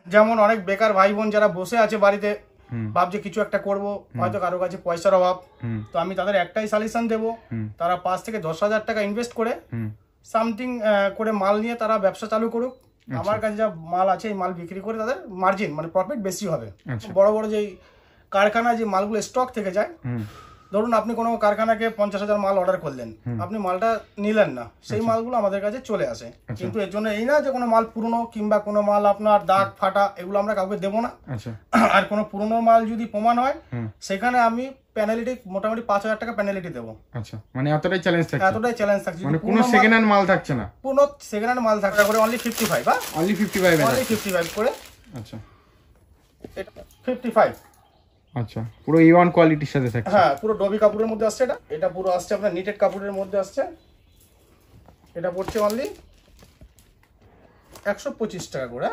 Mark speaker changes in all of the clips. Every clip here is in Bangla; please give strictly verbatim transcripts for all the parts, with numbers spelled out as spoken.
Speaker 1: যেমন অনেক বেকার ভাই বোন যারা বসে আছে বাড়িতে, ভাবছে কিছু একটা করব, হয়তো কারো কাছে পয়সার অভাব, তো আমি তাদের একটাই সাজেশন দেব, তারা পাঁচ থেকে দশ হাজার টাকা ইনভেস্ট করে সামথিং করে মাল নিয়ে তারা ব্যবসা চালু করুক। আমার কাছে যা মাল আছে এই মাল বিক্রি করে তাদের মার্জিন মানে প্রফিট বেশি হবে। বড় বড় যে কারখানায় যে মালগুলো স্টক থেকে যায়, ধরুন আপনি কোনো কারখানাকে পঞ্চাশ হাজার মাল অর্ডার করলেন, আপনি মালটা নিলেন না, সেই মালগুলো আমাদের কাছে চলে আসে। কিন্তু এর জন্য এই না যে কোনো মাল পুরনো কিংবা কোনো মাল আপনার দাগ ফাটা এগুলো আমরা কাউকে দেবো না। আর কোনো পুরনো মাল যদি প্রমাণ হয় সেখানে আমি পেনাল্টি মোটামুটি পাঁচ হাজার টাকা পেনাল্টি দেবো।
Speaker 2: আচ্ছা, মানে এতটাই চ্যালেঞ্জ থাকছে,
Speaker 1: এতটাই চ্যালেঞ্জ থাকছে,
Speaker 2: মানে কোনো সেকেন্ড হ্যান্ড মাল থাকছে না,
Speaker 1: কোনো সেকেন্ড হ্যান্ড মাল থাকছে করে অনলি ফিফটি ফাইভ হ্যাঁ
Speaker 2: only fifty five
Speaker 1: only fifty five করে।
Speaker 2: আচ্ছা,
Speaker 1: এটা ফিফটি ফাইভ।
Speaker 2: আচ্ছা, পুরো ই ওয়ান কোয়ালিটির সাথে থাকছে।
Speaker 1: হ্যাঁ, পুরো ডবি কাপড়ের মধ্যে আসছে। এটা এটা পুরো আসছে আপনার নিটেড কাপড়ের মধ্যে আসছে। এটা পড়ছে অনলি একশো পঁচিশ টাকা করে।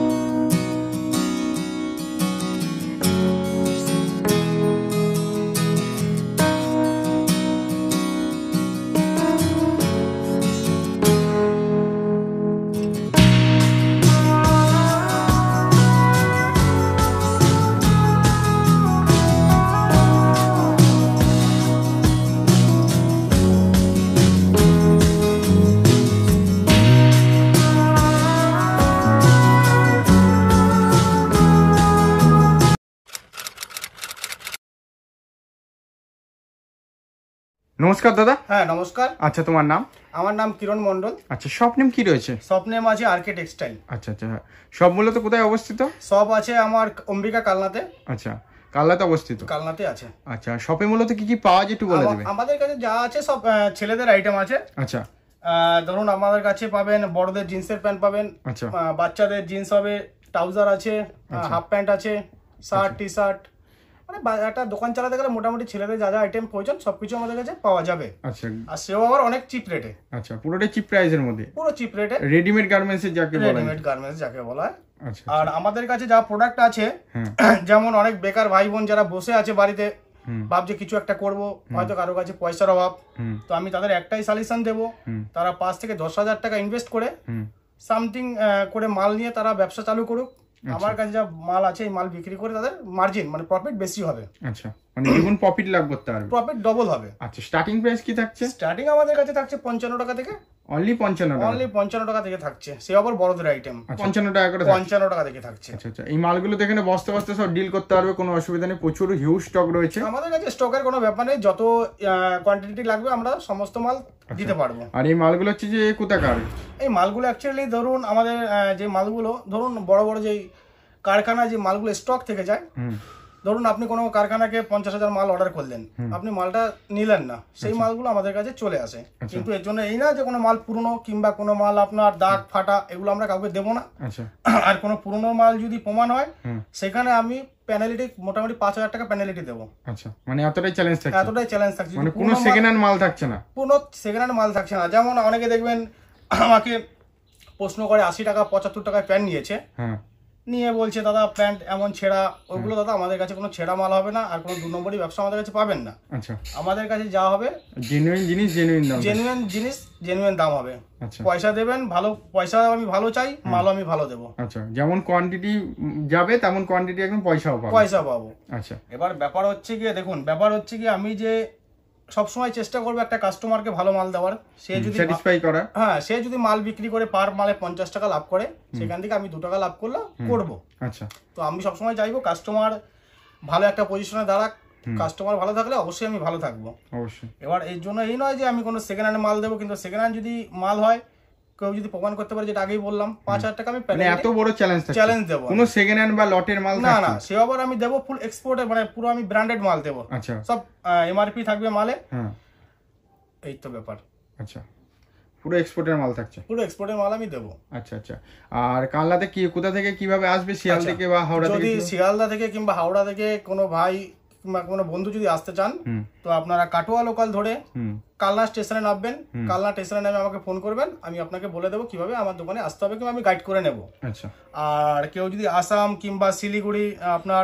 Speaker 2: নমস্কার দাদা।
Speaker 1: হ্যাঁ নমস্কার।
Speaker 2: আচ্ছা, তোমার নাম?
Speaker 1: আমার নাম কিরণ মন্ডল।
Speaker 2: আচ্ছা, শপ নেম কি রয়েছে?
Speaker 1: শপ নেম আছে আরকে টেক্সটাইল।
Speaker 2: আচ্ছা আচ্ছা, শপ মূলত কোথায় অবস্থিত?
Speaker 1: শপ আছে আমার অম্বিকা কালনাতে।
Speaker 2: আচ্ছা, কালনাতে অবস্থিত।
Speaker 1: কালনাতে আছে।
Speaker 2: আচ্ছা, শপে মূলত কি কি পাওয়া যায় একটু বলে দেবে?
Speaker 1: আমাদের কাছে যা আছে সব ছেলেদের আইটেম আছে।
Speaker 2: আচ্ছা,
Speaker 1: ধরুন আমাদের কাছে পাবেন বড়দের জিন্সের প্যান্ট পাবেন,
Speaker 2: আচ্ছা,
Speaker 1: বাচ্চাদের জিন্স হবে, ট্রাউজার আছে, হাফ প্যান্ট আছে, শার্ট টি শার্ট, মানে একটা দোকান চালাতে গেলে মোটামুটি ছেলেদের যা যা আইটেম প্রয়োজন সবকিছু আমাদের কাছে পাওয়া যাবে।
Speaker 2: আচ্ছা, আর
Speaker 1: সেও আবার অনেক চিপ রেটে।
Speaker 2: আচ্ছা, পুরোটাই চিপ প্রাইসের মধ্যে, পুরো
Speaker 1: চিপ রেটে,
Speaker 2: রেডিমেড গার্মেন্টস এর যাকে বলা হয়,
Speaker 1: রেডিমেড গার্মেন্টস যাকে বলা হয়।
Speaker 2: আচ্ছা,
Speaker 1: আর আমাদের কাছে যা প্রোডাক্ট আছে, যেমন অনেক বেকার ভাই বোন যারা বসে আছে বাড়িতে, ভাবছে কিছু একটা করব, হয়তো কারো কাছে পয়সার অভাব, তো আমি তাদের একটাই সাজেশন দেব, তারা পাঁচ থেকে দশ হাজার টাকা ইনভেস্ট করে সামথিং করে মাল নিয়ে তারা ব্যবসা চালু করুক। আমার কাছে যা মাল আছে এই মাল বিক্রি করে তাদের মার্জিন মানে প্রফিট বেশি হবে।
Speaker 2: আচ্ছা, মানে দ্বিগুণ প্রফিট লাভ করতে পারবে,
Speaker 1: প্রফিট ডবল হবে।
Speaker 2: আচ্ছা, স্টার্টিং প্রাইস কি থাকছে?
Speaker 1: স্টার্টিং আমাদের কাছে থাকছে পঞ্চান্ন টাকা থেকে।
Speaker 2: অনলি পঞ্চান্ন টাকা? অনলি
Speaker 1: পঞ্চান্ন টাকা থেকে থাকছে, সে আবার বড়দের আইটেম
Speaker 2: পঞ্চান্ন টাকা করে,
Speaker 1: পঞ্চান্ন টাকা থেকে থাকছে।
Speaker 2: আচ্ছা আচ্ছা, এই মালগুলো এখানে বস্তা বস্তা সব ডিল করতে পারবে, কোনো অসুবিধা নেই, প্রচুর হিউজ স্টক রয়েছে
Speaker 1: আমাদের কাছে। স্টকের কোনো ব্যাপার নেই, যত কোয়ান্টিটি লাগবে আমরা সমস্ত মাল দিতে পারবো।
Speaker 2: আর এই মালগুলো হচ্ছে যে কোথাকার?
Speaker 1: এই মালগুলো অ্যাকচুয়ালি ধরুন আমাদের যে মালগুলো ধরুন বড় বড় যে কারখানায় যে মালগুলো স্টক থেকে যায়, ধরুন আপনি কোনো কারখানাকে পঞ্চাশ হাজার মাল অর্ডার করলেন, আপনি মালটা নিলেন না, সেই মালগুলো আমাদের কাছে চলে আসে। কিন্তু এর জন্য এই না যে কোনো মাল পুরনো কিংবা কোনো মাল আপনার দাগ ফাটা এগুলো আমরা কাউকে দেবো না। আর কোনো পুরনো মাল যদি প্রমাণ হয় সেখানে আমি পেনাল্টি মোটামুটি পাঁচ হাজার টাকা পেনাল্টি দেবো।
Speaker 2: আচ্ছা, মানে এতটাই চ্যালেঞ্জ থাকছে,
Speaker 1: এতটাই চ্যালেঞ্জ থাকছে,
Speaker 2: মানে কোনো সেকেন্ড হ্যান্ড মাল থাকছে না,
Speaker 1: কোনো সেকেন্ড হ্যান্ড মাল থাকছে না। যেমন অনেকে দেখবেন আমাকে প্রশ্ন করে আশি টাকা পঁচাত্তর টাকায় প্যান্ট নিয়েছে, নিয়ে বলছে দাদা প্যান্ট এমন ছেঁড়া, ওগুলো দাদা আমাদের কাছে কোনো ছেঁড়া মাল হবে না, আর কোনো দু নম্বরই ব্যবসা আমাদের কাছে পাবেন না। আচ্ছা, আমাদের কাছে যা হবে
Speaker 2: জেনুইন জিনিস, জেনুইন দাম,
Speaker 1: জেনুইন জিনিস জেনুইন দাম হবে। আচ্ছা, পয়সা দেবেন ভালো, পয়সা আমি ভালো চাই, মালও আমি ভালো দেবো।
Speaker 2: আচ্ছা, যেমন কোয়ান্টিটি যাবে তেমন কোয়ান্টিটি একদম পয়সাও পাবো,
Speaker 1: পয়সা পাবো।
Speaker 2: আচ্ছা,
Speaker 1: এবার ব্যাপার হচ্ছে কি দেখুন, ব্যাপার হচ্ছে কি আমি যে সবসময় চেষ্টা করবো একটা কাস্টমারকে ভালো মাল দেওয়ার, সে যদি
Speaker 2: স্যাটিসফাই করা,
Speaker 1: হ্যাঁ সে যদি মাল বিক্রি করে পার মালে পঞ্চাশ টাকা লাভ করে, সেখান থেকে আমি দু টাকা লাভ করলে করবো।
Speaker 2: আচ্ছা, তো
Speaker 1: আমি সবসময় চাইবো কাস্টমার ভালো একটা পজিশনে দাঁড়াক, কাস্টমার ভালো থাকলে অবশ্যই আমি ভালো থাকবো।
Speaker 2: অবশ্যই।
Speaker 1: এবার এর জন্য এই নয় যে আমি কোনো সেকেন্ড হ্যান্ড মাল দেবো, কিন্তু সেকেন্ড হ্যান্ড যদি মাল হয় কেউ যদি প্রমাণ করতে পারে, যেটা আগেই বললাম পাঁচ হাজার টাকা আমি
Speaker 2: এত বড় চ্যালেঞ্জ
Speaker 1: চ্যালেঞ্জ দেবো।
Speaker 2: কোনো সেকেন্ড হ্যান্ড বা লটের মাল
Speaker 1: না না, সে আবার আমি দেবো ফুল এক্সপোর্টে, মানে পুরো আমি ব্র্যান্ডেড মাল দেবো। আচ্ছা, সব এমআরপি থাকবে মালে। হ্যাঁ, এই তো ব্যাপার।
Speaker 2: আচ্ছা, পুরো এক্সপোর্টের মাল থাকছে,
Speaker 1: পুরো এক্সপোর্টের মাল আমি দেবো।
Speaker 2: আচ্ছা আচ্ছা, আর কালনাতে কি কোথা থেকে কিভাবে আসবে? শিয়ালদা থেকে বা হাওড়া থেকে?
Speaker 1: যদি শিয়ালদা থেকে কিংবা হাওড়া থেকে কোনো ভাই কিংবা কোনো বন্ধু যদি আসতে চান, তো আপনারা কাটোয়া লোকাল ধরে কালনা স্টেশনে নামবেন, কালনা স্টেশনে নামে আমাকে ফোন করবেন, আমি আপনাকে বলে দেবো কিভাবে আমার দোকানে আসতে হবে, কিংবা আমি গাইড করে নেব। আচ্ছা, আর কেউ যদি আসাম কিংবা শিলিগুড়ি আপনার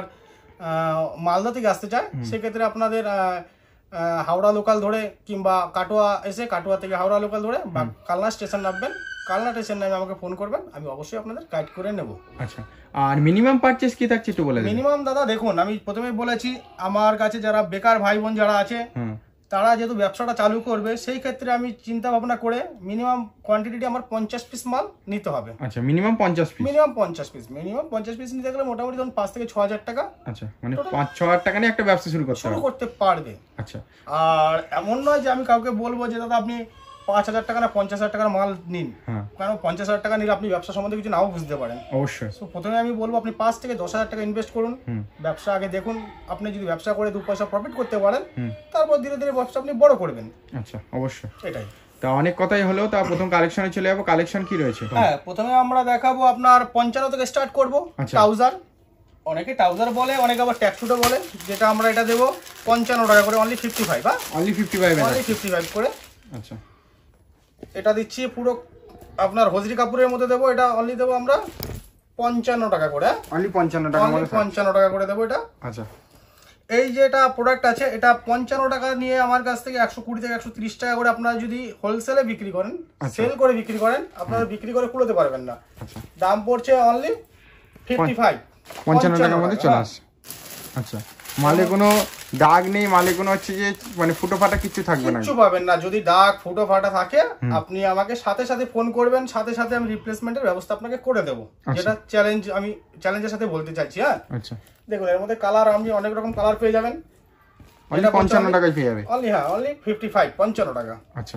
Speaker 1: মালদা থেকে আসতে চায়, সেক্ষেত্রে আপনাদের হাওড়া লোকাল ধরে কিংবা কাটোয়া এসে কাটোয়া থেকে হাওড়া লোকাল ধরে বা কালনা স্টেশন নামবেন, কালনা স্টেশন নামে আমাকে ফোন করবেন, আমি অবশ্যই আপনাদের গাইড করে নেব।
Speaker 2: আচ্ছা, আর মিনিমাম পারচেজ কি থাকছে একটু বলে দিন।
Speaker 1: মিনিমাম দাদা দেখুন, আমি প্রথমেই বলেছি আমার কাছে যারা বেকার ভাই বোন যারা আছে তারা যেহেতু ব্যবসাটা চালু করবে, সেই ক্ষেত্রে আমি চিন্তা ভাবনা করে মিনিমাম কোয়ান্টিটি আমার পঞ্চাশ পিস মাল নিতে হবে।
Speaker 2: আচ্ছা, মিনিমাম পঞ্চাশ পিস।
Speaker 1: মিনিমাম পঞ্চাশ পিস মিনিমাম পঞ্চাশ পিস নিতে গেলে মোটামুটি ধরুন পাঁচ থেকে ছ হাজার টাকা।
Speaker 2: আচ্ছা, মানে পাঁচ ছ হাজার টাকা নিয়ে একটা ব্যবসা শুরু করতে
Speaker 1: শুরু করতে পারবে।
Speaker 2: আচ্ছা,
Speaker 1: আর এমন নয় যে আমি কাউকে বলবো যে দাদা আপনি পাঁচ হাজার টাকা না পঞ্চাশ হাজার টাকার মাল নিন, কারণ পঞ্চাশ হাজার টাকা নিলে আপনি ব্যবসা সম্বন্ধে কিছু নাও বুঝতে পারেন।
Speaker 2: অবশ্যই।
Speaker 1: তো প্রথমে আমি বলবো আপনি পাঁচ থেকে দশ হাজার টাকা ইনভেস্ট করুন, ব্যবসা আগে দেখুন। আপনি যদি ব্যবসা করে দু পয়সা প্রফিট করতে পারেন, তারপর ধীরে ধীরে ব্যবসা আপনি বড় করবেন।
Speaker 2: আচ্ছা, অবশ্যই।
Speaker 1: এটাই।
Speaker 2: তা অনেক কথাই হলো, তা প্রথম কালেকশনে চলে যাবো। কালেকশন কি রয়েছে?
Speaker 1: হ্যাঁ, প্রথমে আমরা দেখাবো আপনার পঞ্চান্ন থেকে স্টার্ট করবো। ট্রাউজার, অনেকে ট্রাউজার বলে, অনেকে আবার ট্যাক্সুটও বলে, যেটা আমরা এটা দেবো পঞ্চান্ন টাকা করে, অনলি ফিফটি ফাইভ। হ্যাঁ,
Speaker 2: only fifty five
Speaker 1: only fifty five করে।
Speaker 2: আচ্ছা,
Speaker 1: এটা দিচ্ছি পুরো আপনার হজরি কাপড়ের মধ্যে দেবো, এটা অনলি দেবো আমরা পঞ্চান্ন টাকা করে।
Speaker 2: অনলি পঞ্চান্ন টাকা
Speaker 1: অনলি পঞ্চান্ন টাকা করে দেবো এটা।
Speaker 2: আচ্ছা,
Speaker 1: এই যে এটা প্রোডাক্ট আছে, এটা পঞ্চান্ন টাকা নিয়ে আমার কাছ থেকে একশো কুড়ি থেকে একশো তিরিশ টাকা করে আপনারা যদি হোলসেলে বিক্রি করেন, সেল করে বিক্রি করেন, আপনারা বিক্রি করে কুড়োতে পারবেন না। দাম পড়ছে অনলি ফিফটি ফাইভ,
Speaker 2: পঞ্চান্ন টাকার মধ্যে চলে আসে। আচ্ছা, মালে কোনো দাগ নেই, মালে কোনো হচ্ছে যে মানে ফুটো ফাটা কিছু থাকবে না,
Speaker 1: কিছু পাবেন না। যদি দাগ ফুটো ফাটা থাকে আপনি আমাকে সাথে সাথে ফোন করবেন, সাথে সাথে আমি রিপ্লেসমেন্টের ব্যবস্থা আপনাকে করে দেবো। যেটা চ্যালেঞ্জ, আমি চ্যালেঞ্জের সাথে বলতে চাইছি। হ্যাঁ, আচ্ছা, দেখুন এর মধ্যে কালার আপনি অনেক রকম কালার পেয়ে যাবেন।
Speaker 2: এটা পঞ্চান্ন টাকায় পেয়ে যাবে
Speaker 1: অনলি। হ্যাঁ, অনলি ফিফটি ফাইভ, পঞ্চান্ন টাকা।
Speaker 2: আচ্ছা,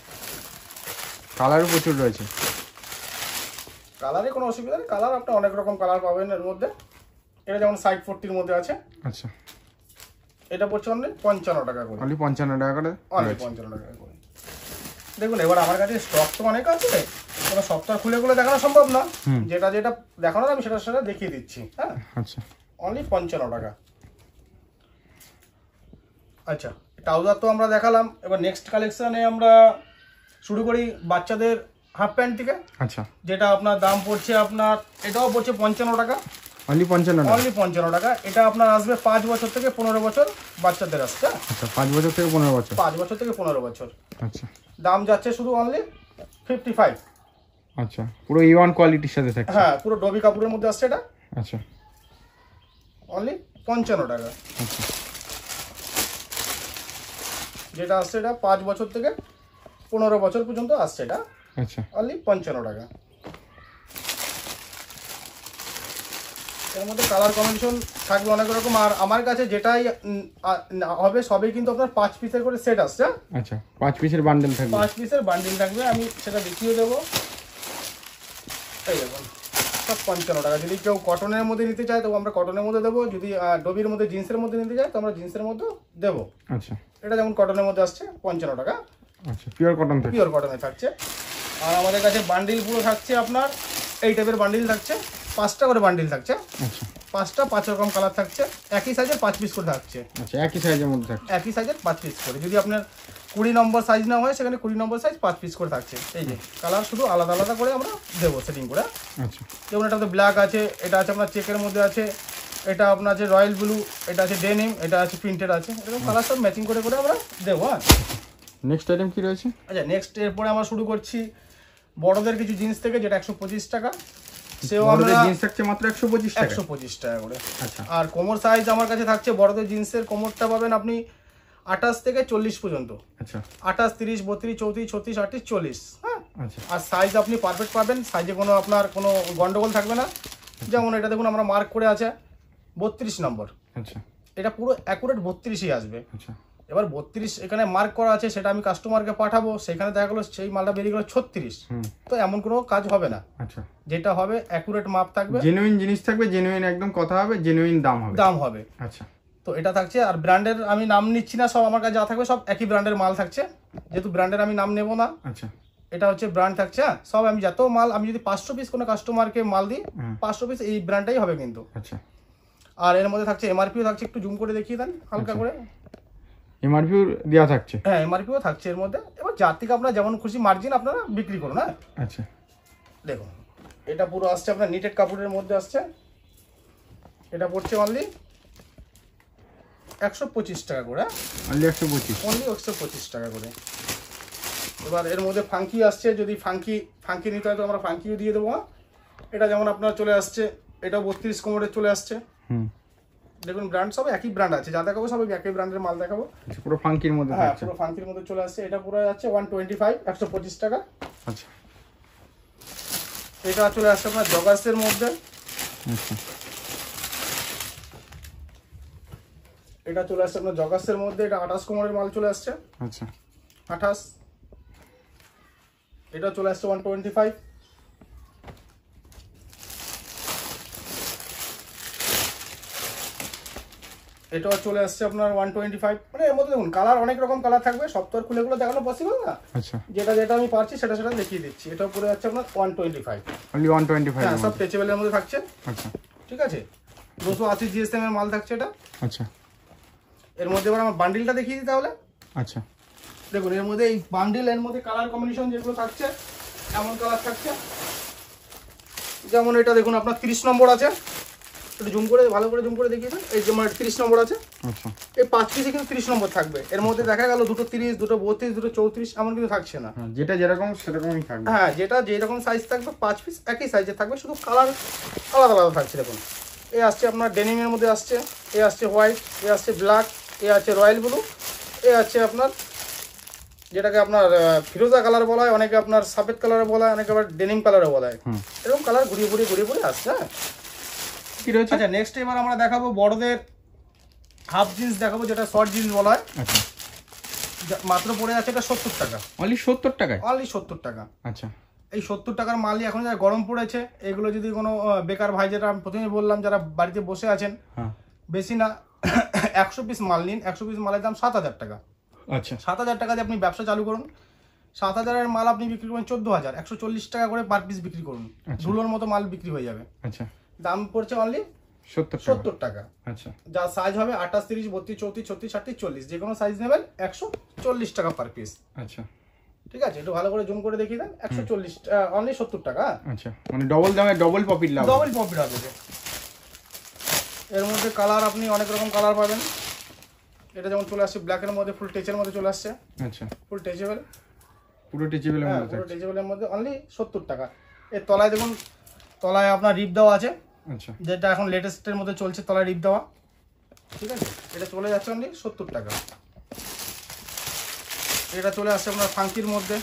Speaker 2: কালারও প্রচুর রয়েছে।
Speaker 1: কালারে কোনো অসুবিধা নেই, কালার আপনি অনেক রকম কালার পাবেন এর মধ্যে। এটা যেমন সাইড ফোরটির মধ্যে আছে। আচ্ছা, এটা পড়ছে অনলি পঞ্চান্ন টাকা করে।
Speaker 2: অনলি পঞ্চান্ন টাকা করে,
Speaker 1: অনলি পঞ্চান্ন টাকা করে। দেখুন এবার আমার কাছে স্টক তো অনেক আছে, কোনো সপ্তাহ খুলে খুলে দেখানো সম্ভব না। যেটা যেটা দেখানোর আমি সেটা সেটা দেখিয়ে দিচ্ছি। হ্যাঁ, আচ্ছা, অনলি পঞ্চান্ন টাকা। আচ্ছা, ট্রাউজার তো আমরা দেখালাম, এবার নেক্সট কালেকশনে আমরা শুরু করি বাচ্চাদের হাফ প্যান্ট থেকে। আচ্ছা, যেটা আপনার দাম পড়ছে আপনার, এটাও পড়ছে পঞ্চান্ন টাকা।
Speaker 2: অনলি পঞ্চান্ন টাকা,
Speaker 1: অনলি পঞ্চান্ন টাকা। এটা আপনার আসবে পাঁচ বছর থেকে পনেরো বছর বাচ্চাদের আসছে।
Speaker 2: আচ্ছা, পাঁচ বছর থেকে পনেরো বছর
Speaker 1: পাঁচ বছর থেকে পনেরো বছর।
Speaker 2: আচ্ছা,
Speaker 1: দাম যাচ্ছে শুধু অনলি ফিফটি ফাইভ।
Speaker 2: আচ্ছা, পুরো ই ওয়ান কোয়ালিটির সাথে থাকছে।
Speaker 1: হ্যাঁ, পুরো ডবি কাপড়ের মধ্যে আসছে এটা।
Speaker 2: আচ্ছা,
Speaker 1: অনলি পঞ্চান্ন টাকা।
Speaker 2: আচ্ছা,
Speaker 1: যেটা আসছে এটা পাঁচ বছর থেকে পনেরো বছর পর্যন্ত আসছে এটা। আচ্ছা, অনলি পঞ্চান্ন টাকা। এর মধ্যে কালার কম্বিনেশন থাকবে অনেক রকম, আর আমার কাছে যেটাই হবে সবই কিন্তু আপনার পাঁচ পিসের করে সেট আসছে।
Speaker 2: আচ্ছা, পাঁচ পিসের বান্ডেল থাকবে,
Speaker 1: পাঁচ পিসের বান্ডেল থাকবে। আমি সেটা দেখিয়ে দেবো। এই দেখুন সব পঞ্চান্ন টাকা। যদি কেউ কটনের মধ্যে নিতে চায় তো আমরা কটনের মধ্যে দেবো, যদি ডবির মধ্যে জিন্সের মধ্যে নিতে চায় তো আমরা জিন্সের মধ্যে দেবো। আচ্ছা, এটা যেমন কটনের মধ্যে আসছে পঞ্চান্ন টাকা। আচ্ছা, পিওর কটন, পিওর কটনে থাকছে। আর আমাদের কাছে বান্ডিল পুরো থাকছে আপনার এই টাইপের বান্ডিল থাকছে, পাঁচটা করে বান্ডিল থাকছে। আচ্ছা, পাঁচটা পাঁচ রকম কালার থাকছে, একই সাইজের পাঁচ পিস করে থাকছে। আচ্ছা, একই সাইজের মধ্যে থাকছে, একই সাইজের পাঁচ পিস করে। যদি আপনার কুড়ি নম্বর সাইজ না হয় সেখানে কুড়ি নম্বর সাইজ পাঁচ পিস করে থাকছে। এই যে কালার শুধু আলাদা আলাদা করে আমরা দেবো সেটিং করে। আচ্ছা, যেমন এটাতে ব্ল্যাক আছে, এটা আছে আপনার চেকের মধ্যে আছে, এটা আপনার আছে রয়্যাল ব্লু, এটা আছে ডেনিম, এটা আছে প্রিন্টেড আছে। এরকম কালার সব ম্যাচিং করে করে আমরা দেবো। হ্যাঁ, নেক্সট আইটেম কি রয়েছে? আচ্ছা, নেক্সট এরপরে আমরা শুরু করছি বড়দের কিছু জিন্স থেকে, যেটা একশো পঁচিশ টাকা। সেও আমাদের জিন্স থাকছে মাত্র একশো পঁচিশ টাকা, একশো পঁচিশ টাকা করে। আচ্ছা, আর কোমর সাইজ আমার কাছে থাকছে বড়দের জিন্সের কোমরটা পাবেন আপনি আঠাশ থেকে চল্লিশ পর্যন্ত। আচ্ছা, আঠাশ, তিরিশ, বত্রিশ, চৌত্রিশ, ছত্রিশ, আটত্রিশ, চল্লিশ। হ্যাঁ, আচ্ছা, আর সাইজ আপনি পারফেক্ট পাবেন, সাইজে কোনো আপনার কোনো গন্ডগোল থাকবে না। যেমন এটা দেখুন আমরা মার্ক করে আছে বত্রিশ নম্বর। আচ্ছা, এটা পুরো অ্যাকুরেট বত্রিশই আসবে। আচ্ছা, এবার বত্রিশ এখানে মার্ক করা আছে, সেটা আমি কাস্টমারকে পাঠাবো, সেখানে দেখা গেলো সেই মালটা বেরিয়ে গেলো ছত্রিশ, তো এমন কোনো কাজ হবে না। আচ্ছা, যেটা হবে অ্যাকুরেট মাপ থাকবে, জেনুইন জিনিস থাকবে, জেনুইন একদম কথা হবে, জেনুইন দাম হবে, দাম হবে। আচ্ছা, তো এটা থাকছে। আর ব্র্যান্ডের আমি নাম নিচ্ছি না, সব আমার কাছে যা থাকবে সব একই ব্র্যান্ডের মাল থাকছে, যেহেতু ব্র্যান্ডের আমি নাম নেবো না। আচ্ছা, এটা হচ্ছে ব্র্যান্ড থাকছে। সব আমি যত মাল, আমি যদি পাঁচশো পিস কোনো কাস্টমারকে মাল দিই, পাঁচশো পিস এই ব্র্যান্ডটাই হবে কিন্তু। আচ্ছা, আর এর মধ্যে থাকছে এমআরপিও থাকছে, একটু জুম করে দেখিয়ে দেন হালকা করে। এমআরপিও দেওয়া থাকছে, হ্যাঁ এমআরপিও থাকছে এর মধ্যে। এবার যার থেকে আপনারা যেমন খুশি মার্জিন আপনারা বিক্রি করুন। হ্যাঁ, আচ্ছা, দেখুন এটা পুরো আসছে আপনার নিটেড কাপড়ের মধ্যে আসছে, এটা পড়ছে অনলি একশো পঁচিশ টাকা করে। অনলি একশো পঁচিশ, অনলি একশো পঁচিশ টাকা করে। এবার এর মধ্যে ফাঙ্কি আসছে, যদি ফাঙ্কি ফাঙ্কি নিতে হয় তো আমরা ফাঙ্কিও দিয়ে দেবো। এটা যেমন আপনার চলে আসছে, এটাও বত্রিশ কোমরের চলে আসছে। দেখুন ব্র্যান্ড সব একই ব্র্যান্ড আছে, যা দেখাবো সব একই ব্র্যান্ডের মাল দেখাবো।
Speaker 2: পুরো ফাঙ্কির মধ্যে,
Speaker 1: হ্যাঁ পুরো ফাঙ্কির মধ্যে চলে আসছে। এটা পুরো যাচ্ছে ওয়ান টোয়েন্টি ফাইভ একশো পঁচিশ টাকা।
Speaker 2: আচ্ছা,
Speaker 1: এটা চলে আসছে আপনার জগার্সের মধ্যে।
Speaker 2: আচ্ছা,
Speaker 1: এটা চলে আসছে আপনার জগার্সের মধ্যে, এটা আঠাশ কোমরের মাল চলে আসছে।
Speaker 2: আচ্ছা,
Speaker 1: আঠাশ। এটা চলে আসছে ওয়ান টোয়েন্টি ফাইভ। এটাও চলে আসছে আপনার ওয়ান টোয়েন্টি ফাইভ। মানে এর মধ্যে দেখুন কালার অনেক রকম কালার থাকবে, সব তো আর খুলে খুলে দেখানো পসিবল না।
Speaker 2: আচ্ছা,
Speaker 1: যেটা যেটা আমি পারছি সেটা সেটা দেখিয়ে দিচ্ছি। এটাও পড়ে যাচ্ছে আপনার one twenty five.
Speaker 2: Only one twenty five.
Speaker 1: হ্যাঁ সব টেচেবলের মধ্যে থাকছে।
Speaker 2: আচ্ছা,
Speaker 1: ঠিক আছে, দুশো আশি জিএসএম এর মাল থাকছে এটা।
Speaker 2: আচ্ছা,
Speaker 1: এর মধ্যে এবার আমার বান্ডিলটা দেখিয়ে দিই তাহলে।
Speaker 2: আচ্ছা,
Speaker 1: দেখুন এর মধ্যে এই বান্ডিল, এর মধ্যে কালার কম্বিনেশন যেগুলো থাকছে এমন কালার থাকছে। যেমন এটা দেখুন আপনার তিরিশ নম্বর আছে, একটু জুম করে ভালো করে জুম করে দেখিয়ে দেন। এই যেমন তিরিশ নম্বর আছে।
Speaker 2: আচ্ছা,
Speaker 1: এই পাঁচ পিসে কিন্তু তিরিশ নম্বর থাকবে। এর মধ্যে দেখা গেল দুটো তিরিশ, দুটো বত্রিশ, দুটো চৌত্রিশ এমন কিন্তু থাকছে না।
Speaker 2: যেটা যেরকম সেরকমই থাকবে।
Speaker 1: হ্যাঁ যেটা যেরকম সাইজ থাকবে পাঁচ পিস একই সাইজে থাকবে, শুধু কালার আলাদা আলাদা থাকছে। দেখুন এ আসছে আপনার ডেনিমের মধ্যে আসছে, এ আসছে হোয়াইট, এ আসছে ব্ল্যাক, এ আছে রয়্যাল ব্লু, এ আছে আপনার যেটাকে আপনার ফিরোজা কালার বলা হয়, অনেকে আপনার সাফেদ কালারে বলা হয়, অনেকে আবার ডেনিম কালারে বলা হয়। এরকম কালার ঘুরিয়ে ঘুরিয়ে ঘুরিয়ে ঘুরিয়ে আসছে। হ্যাঁ
Speaker 2: কি রয়েছে?
Speaker 1: আচ্ছা নেক্সট এবার আমরা দেখাবো বড়দের হাফ জিন্স দেখাবো, যেটা শর্ট জিন্স বলা হয়।
Speaker 2: আচ্ছা,
Speaker 1: মাত্র পড়ে যাচ্ছে এটা সত্তর টাকা।
Speaker 2: অনলি সত্তর টাকায়?
Speaker 1: অনলি সত্তর টাকা।
Speaker 2: আচ্ছা,
Speaker 1: এই সত্তর টাকার মালই এখন যা গরম পড়েছে, এগুলো যদি কোনো বেকার ভাই, যেটা আমি প্রথমে বললাম যারা বাড়িতে বসে আছেন, বেশি না একশো পিস মাল নিন, একশো পিস মালের দাম সাত হাজার টাকা।
Speaker 2: আচ্ছা,
Speaker 1: সাত হাজার টাকা দিয়ে আপনি ব্যবসা চালু করুন। সাত হাজারের মাল আপনি বিক্রি করুন চোদ্দ হাজার, একশো চল্লিশ টাকা করে পার পিস বিক্রি করুন, ধুলোর মতো মাল বিক্রি হয়ে যাবে।
Speaker 2: আচ্ছা,
Speaker 1: দাম পড়ছে অনলি
Speaker 2: সত্তর
Speaker 1: সত্তর টাকা।
Speaker 2: আচ্ছা,
Speaker 1: যা সাইজ হবে আঠাশ, তিরিশ, বত্রিশ, চৌত্রিশ, ছত্রিশ, আটত্রিশ, চল্লিশ, যে কোনো সাইজ নেবেন একশো চল্লিশ টাকা পার পিস।
Speaker 2: আচ্ছা,
Speaker 1: ঠিক আছে, একটু ভালো করে জুম করে দেখিয়ে দেন। একশো চল্লিশ অনলি সত্তর টাকা।
Speaker 2: আচ্ছা, মানে ডবল দামে ডবল প্রফিট লাভ,
Speaker 1: ডবল প্রফিট হবে। এর মধ্যে কালার আপনি অনেক রকম কালার পাবেন। এটা যেমন চলে আসছে ব্ল্যাকের মধ্যে, ফুল টেচের মধ্যে চলে আসছে।
Speaker 2: আচ্ছা,
Speaker 1: ফুল টেচেবল,
Speaker 2: পুরো টেচেবলের
Speaker 1: হ্যাঁ
Speaker 2: মধ্যে,
Speaker 1: পুরো টেচেবলের মধ্যে অনলি সত্তর টাকা। এর তলায় দেখুন, তলায় আপনার রিপ দেওয়া আছে।
Speaker 2: আচ্ছা,
Speaker 1: যেটা এখন লেটেস্টের মধ্যে চলছে, তলায় রিপ দেওয়া। ঠিক আছে, এটা চলে যাচ্ছে অনলি সত্তর টাকা। এটা চলে আসছে আপনার ফাঙ্কির মধ্যে,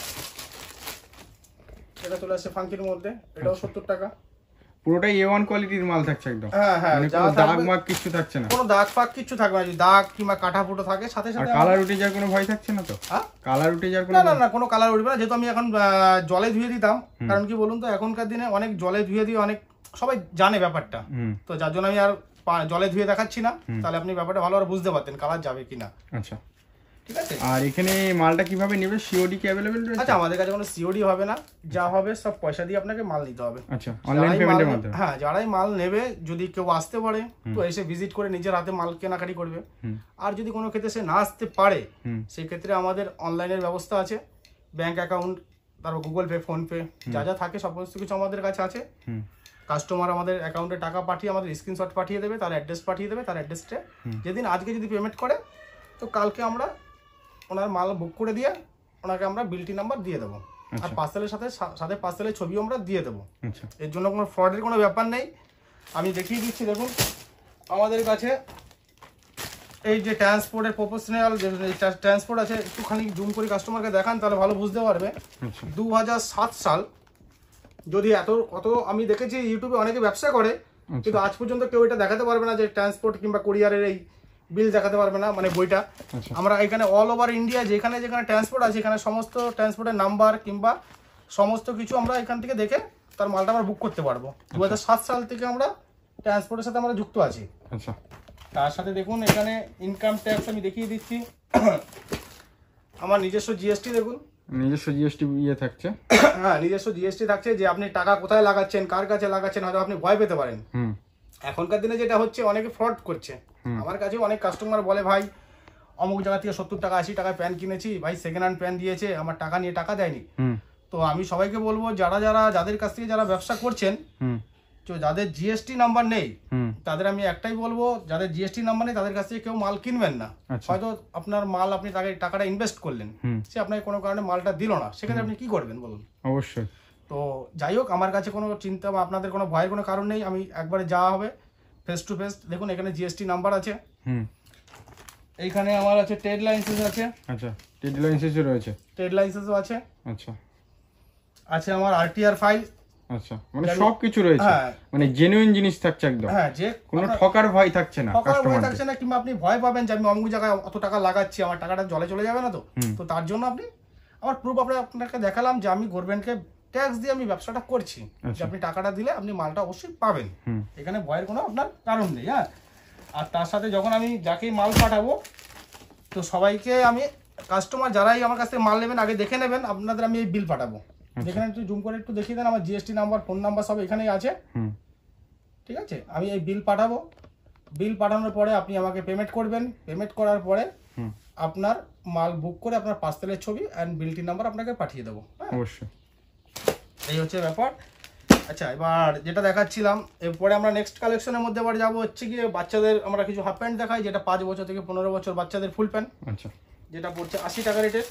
Speaker 1: এটা চলে আসছে ফাঙ্কির মধ্যে, এটাও সত্তর টাকা।
Speaker 2: পুরোটাই এ ওয়ান কোয়ালিটির মাল থাকছে একদম।
Speaker 1: হ্যাঁ হ্যাঁ,
Speaker 2: মানে কোনো দাগ মাগ কিছু থাকছে না,
Speaker 1: কোনো দাগ ফাগ কিছু থাকবে না। যদি দাগ কিংবা কাটা ফুটো থাকে সাথে সাথে,
Speaker 2: কালার উঠে যাওয়ার কোনো ভয় থাকছে না তো?
Speaker 1: হ্যাঁ
Speaker 2: কালার উঠে যাওয়ার কোনো,
Speaker 1: না না না, কোনো কালার উঠবে না। যেহেতু আমি এখন জলে ধুয়ে দিতাম, কারণ কি বলুন তো, এখনকার দিনে অনেক জলে ধুয়ে দিয়ে অনেক সবাই জানে ব্যাপারটা, তো যার জন্য আমি আর জলে ধুয়ে দেখাচ্ছি না। তাহলে আপনি ব্যাপারটা ভালো আর বুঝতে পারতেন কালার যাবে কিনা।
Speaker 2: আচ্ছা,
Speaker 1: ঠিক আছে।
Speaker 2: আর এখানে মালটা কিভাবে নেবে? সিওডি কি अवेलेबल রয়েছে?
Speaker 1: আচ্ছা, আমাদের কাছে কোনো সিওডি হবে না, যা হবে সব পয়সা দিয়ে আপনাকে মাল নিতে হবে।
Speaker 2: আচ্ছা, অনলাইন পেমেন্টের মাধ্যমে?
Speaker 1: হ্যাঁ, যারাই মাল নেবে, যদি কেউ আসতে পারে তো এসে ভিজিট করে নিজের হাতে মাল কেনাকাটি করবে। আর যদি কোনো ক্ষেত্রে সে না আসতে পারে, সেই ক্ষেত্রে আমাদের অনলাইনের ব্যবস্থা আছে। ব্যাংক অ্যাকাউন্ট, তারপর গুগল পে, ফোন পে, যা যা থাকে সমস্ত কিছু আমাদের কাছে আছে। কাস্টমার আমাদের অ্যাকাউন্টে টাকা পাঠিয়ে আমাদের স্ক্রিনশট পাঠিয়ে দেবে, তার অ্যাড্রেস পাঠিয়ে দেবে। তার অ্যাড্রেসটা যেদিন আজকে যদি পেমেন্ট করে, তো কালকে আমরা ওনার মাল বুক করে দিয়ে ওনাকে আমরা বিলটি নাম্বার দিয়ে দেবো। আর পার্সেলের সাথে সাথে পার্সেলের ছবিও আমরা দিয়ে দেবো। এর জন্য কোনো ফ্রডের কোনো ব্যাপার নেই। আমি দেখিয়ে দিচ্ছি, দেখুন আমাদের কাছে এই যে ট্রান্সপোর্টের প্রফেশনাল যে ট্রান্সপোর্ট আছে, একটুখানি জুম করে কাস্টমারকে দেখান, তাহলে ভালো বুঝতে পারবে। দু হাজার সাত সাল, যদি এত অত আমি দেখেছি ইউটিউবে অনেকে ব্যবসা করে, কিন্তু আজ পর্যন্ত কেউ এটা দেখাতে পারবে না যে ট্রান্সপোর্ট কিংবা কুরিয়ারের এই বিল দেখাতে পারবে না, মানে বইটা। আমরা এখানে অল ওভার ইন্ডিয়া যেখানে যেখানে ট্রান্সপোর্ট আছে, এখানে সমস্ত ট্রান্সপোর্টের নাম্বার কিংবা সমস্ত কিছু আমরা এখান থেকে দেখে তার মালটা আমরা বুক করতে পারবো। দু হাজার সাত সাল থেকে আমরা ট্রান্সপোর্টের সাথে আমরা যুক্ত আছি।
Speaker 2: আচ্ছা,
Speaker 1: তার সাথে দেখুন এখানে ইনকাম ট্যাক্স আমি দেখিয়ে দিচ্ছি। আমার নিজস্ব জিএসটি দেখুন,
Speaker 2: নিজস্ব জিএসটি ইয়ে থাকছে।
Speaker 1: হ্যাঁ, নিজস্ব জিএসটি থাকছে, যে আপনি টাকা কোথায় লাগাচ্ছেন, কার কাছে লাগাচ্ছেন, হয়তো আপনি ভয় পেতে পারেন। এখনকার দিনে যেটা হচ্ছে, অনেকে ফ্রড করছে। আমার কাছে অনেক কাস্টমার বলে, ভাই অমুক জায়গা থেকে সত্তর টাকা আশি টাকায় প্যান কিনেছি, ভাই সেকেন্ড হ্যান্ড প্যান দিয়েছে, আমার টাকা নিয়ে টাকা দেয়নি। তো আমি সবাইকে বলবো, যারা যারা যাদের কাছ থেকে যারা ব্যবসা করছেন, তো যাদের জিএসটি নাম্বার নেই, তাদের আমি একটাই বলবো, যাদের জিএসটি নাম্বার নেই তাদের কাছ থেকে কেউ মাল কিনবেন না। হয়তো আপনার মাল আপনি তাকে টাকাটা ইনভেস্ট করলেন, সে আপনাকে কোনো কারণে মালটা দিল না, সেখানে আপনি কি করবেন বলুন?
Speaker 2: অবশ্যই।
Speaker 1: তো যাই হোক, আমার কাছে কোনো চিন্তা বা আপনাদের কোনো ভয়ের কোনো কারণ নেই। আমি একবারে যাওয়া হবে ফেস টু ফেস। দেখুন এখানে জিএসটি নাম্বার আছে, এইখানে আমার আছে ট্রেড লাইসেন্স আছে।
Speaker 2: আচ্ছা, ট্রেড লাইসেন্সও রয়েছে।
Speaker 1: ট্রেড লাইসেন্সও আছে।
Speaker 2: আচ্ছা,
Speaker 1: আছে আমার আরটিআর ফাইল।
Speaker 2: আচ্ছা, মানে সব কিছু রয়েছে, মানে জেনুইন জিনিস থাকছে একদম।
Speaker 1: হ্যাঁ, যে
Speaker 2: কোনো ঠকার ভয় থাকছে না,
Speaker 1: ঠকার ভয় থাকছে না, কিংবা আপনি ভয় পাবেন যে আমি অমুক জায়গায় অত টাকা লাগাচ্ছি, আমার টাকাটা জলে চলে যাবে না তো। তো তার জন্য আপনি আমার প্রুফ আপনাকে দেখালাম যে আমি গভর্নমেন্টকে ট্যাক্স দিয়ে আমি ব্যবসাটা করছি, যে আপনি টাকাটা দিলে আপনি মালটা অবশ্যই পাবেন। এখানে ভয়ের কোনো আপনার কারণ নেই। হ্যাঁ, আর তার সাথে যখন আমি যাকেই মাল পাঠাবো, তো সবাইকে আমি কাস্টমার যারাই আমার কাছ থেকে মাল নেবেন আগে দেখে নেবেন, আপনাদের আমি এই বিল পাঠাবো। যেখানে একটু জুম করে একটু দেখিয়ে দেন, আমার জিএসটি নাম্বার, ফোন নাম্বার সব এখানেই আছে। ঠিক আছে, আমি এই বিল পাঠাবো। বিল পাঠানোর পরে আপনি আমাকে পেমেন্ট করবেন। পেমেন্ট করার পরে আপনার মাল বুক করে আপনার পার্সেলের ছবি অ্যান্ড বিলটি নাম্বার আপনাকে পাঠিয়ে দেবো।
Speaker 2: অবশ্যই,
Speaker 1: এই হচ্ছে ব্যাপার। আচ্ছা, এবার যেটা দেখাচ্ছিলাম, এরপরে আমরা নেক্সট কালেকশনের মধ্যে এবার যাবো হচ্ছে গিয়ে বাচ্চাদের আমরা কিছু হাফ প্যান্ট দেখাই, যেটা পাঁচ বছর থেকে পনেরো বছর বাচ্চাদের ফুল প্যান্ট।
Speaker 2: আচ্ছা,
Speaker 1: যেটা পড়ছে আশি টাকা রেটে।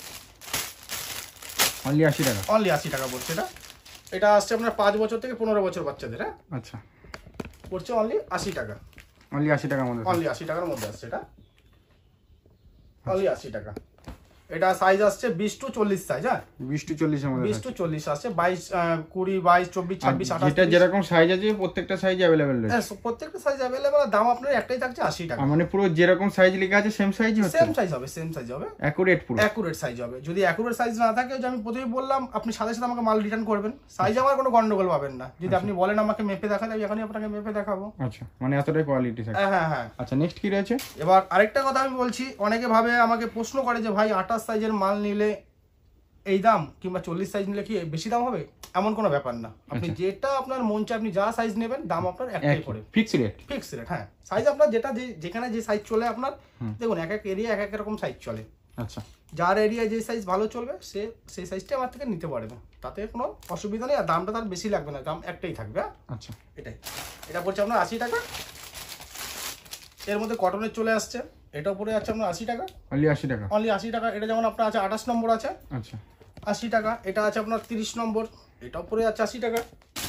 Speaker 2: অনলি আশি টাকা।
Speaker 1: অনলি আশি টাকা পড়ছে এটা। এটা আসছে আপনার পাঁচ বছর থেকে পনেরো বছর বাচ্চাদের। হ্যাঁ,
Speaker 2: আচ্ছা,
Speaker 1: পড়ছে অনলি আশি টাকা।
Speaker 2: অনলি আশি টাকার মধ্যে।
Speaker 1: অনলি আশি টাকার মধ্যে আসছে এটা। অনলি আশি টাকা। এটা সাইজ আসছে বিশ টু চল্লিশ সাইজ। হ্যাঁ,
Speaker 2: বিশ টু চল্লিশের মধ্যে।
Speaker 1: বিশ টু চল্লিশ আসছে, বাইশ, কুড়ি, বাইশ, চব্বিশ, ছাব্বিশ, আঠাশ।
Speaker 2: এটা যেরকম সাইজ আছে প্রত্যেকটা সাইজ अवेलेबल রয়েছে।
Speaker 1: হ্যাঁ, প্রত্যেকটা সাইজ अवेलेबल। দাম আপনার একটাই থাকছে আশি টাকা।
Speaker 2: মানে পুরো যেরকম সাইজ লেখা আছে সেম সাইজই হচ্ছে।
Speaker 1: সেম সাইজ হবে, সেম সাইজ হবে,
Speaker 2: অ্যাকুরেট, পুরো
Speaker 1: অ্যাকুরেট সাইজ হবে। যদি অ্যাকুরেট সাইজ না থাকে, যে আমি প্রথমেই বললাম, আপনি সাথে সাথে আমাকে মাল রিটার্ন করবেন। সাইজ আমার কোনো গন্ডগোল পাবেন না। যদি আপনি বলেন আমাকে মেপে দেখাতে, আমি এখনই আপনাকে মেপে দেখাবো।
Speaker 2: আচ্ছা, মানে এতটাই কোয়ালিটি থাকে।
Speaker 1: হ্যাঁ হ্যাঁ হ্যাঁ।
Speaker 2: আচ্ছা, নেক্সট কি রয়েছে?
Speaker 1: এবার আরেকটা কথা আমি বলছি, অনেকে ভাবে আমাকে প্রশ্ন করে যে ভাই আঠাশ সাইজের মাল নিলে এই দাম, কিংবা চল্লিশ সাইজ নিলে কি বেশি দাম হবে? এমন কোনো ব্যাপার না। আপনি যেটা আপনার মন চায় আপনি যা সাইজ নেবেন, দাম আপনার একটাই পড়ে।
Speaker 2: Fix rate.
Speaker 1: Fix rate. হ্যাঁ, সাইজ আপনার যেটা যেখানে যে সাইজ চলে আপনার, দেখুন এক এক এরিয়া এক এক রকম সাইজ চলে।
Speaker 2: আচ্ছা,
Speaker 1: যার এরিয়ায় যে সাইজ ভালো চলবে সে সেই সাইজটা আমার থেকে নিতে পারবে, তাতে কোনো অসুবিধা নেই। আর দামটা তার বেশি লাগবে না, দাম একটাই থাকবে।
Speaker 2: আচ্ছা,
Speaker 1: এটাই। এটা পড়ছে আপনার আশি টাকা। এর মধ্যে কটনের চলে আসছে, এটাও পড়ে যাচ্ছে আপনার আশি টাকা।
Speaker 2: অনলি আশি টাকা।
Speaker 1: অনলি আশি টাকা। এটা যেমন আপনার আছে আঠাশ নম্বর আছে।
Speaker 2: আচ্ছা,
Speaker 1: আশি টাকা। এটা আছে আপনার তিরিশ নম্বর, এটাও পড়ে যাচ্ছে আশি টাকা।